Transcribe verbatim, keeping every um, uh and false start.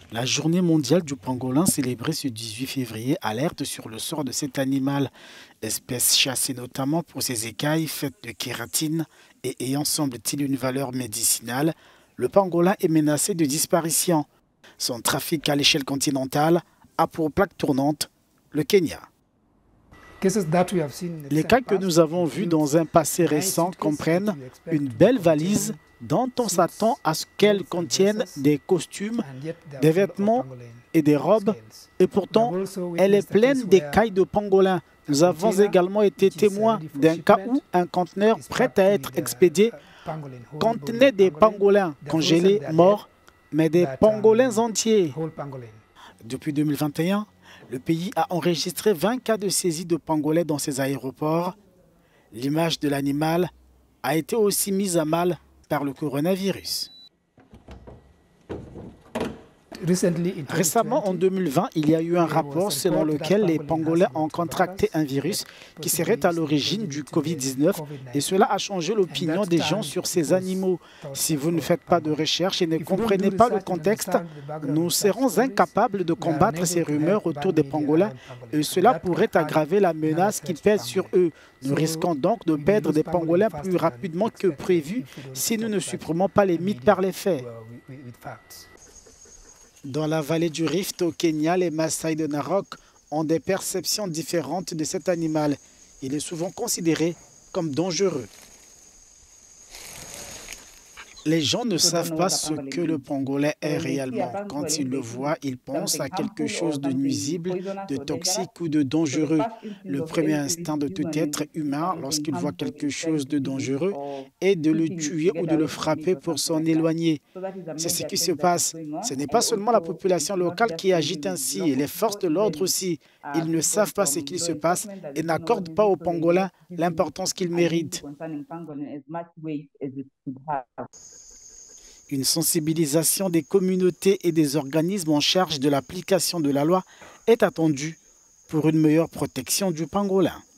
La journée mondiale du pangolin célébrée ce dix-huit février alerte sur le sort de cet animal, espèce chassée notamment pour ses écailles faites de kératine et ayant semble-t-il une valeur médicinale. Le pangolin est menacé de disparition. Son trafic à l'échelle continentale a pour plaque tournante le Kenya. Les cas que nous avons vus dans un passé récent comprennent une belle valise dont on s'attend à ce qu'elle contienne des costumes, des vêtements et des robes, et pourtant elle est pleine d'écailles de pangolin. Nous avons également été témoins d'un cas où un conteneur prêt à être expédié contenait des pangolins congelés, morts, mais des pangolins entiers. Depuis deux mille vingt et un, le pays a enregistré vingt cas de saisie de pangolins dans ses aéroports. L'image de l'animal a été aussi mise à mal par le coronavirus. Récemment, en deux mille vingt, il y a eu un rapport selon lequel les pangolins ont contracté un virus qui serait à l'origine du Covid dix-neuf et cela a changé l'opinion des gens sur ces animaux. Si vous ne faites pas de recherche et ne comprenez pas le contexte, nous serons incapables de combattre ces rumeurs autour des pangolins et cela pourrait aggraver la menace qui pèse sur eux. Nous risquons donc de perdre des pangolins plus rapidement que prévu si nous ne supprimons pas les mythes par les faits. Dans la vallée du Rift au Kenya, les Maasai de Narok ont des perceptions différentes de cet animal. Il est souvent considéré comme dangereux. Les gens ne savent pas ce que le pangolin est réellement. Quand ils le voient, ils pensent à quelque chose de nuisible, de toxique ou de dangereux. Le premier instinct de tout être humain, lorsqu'il voit quelque chose de dangereux, est de le tuer ou de le frapper pour s'en éloigner. C'est ce qui se passe. Ce n'est pas seulement la population locale qui agit ainsi, et les forces de l'ordre aussi. Ils ne savent pas ce qui se passe et n'accordent pas au pangolin l'importance qu'il mérite. Une sensibilisation des communautés et des organismes en charge de l'application de la loi est attendue pour une meilleure protection du pangolin.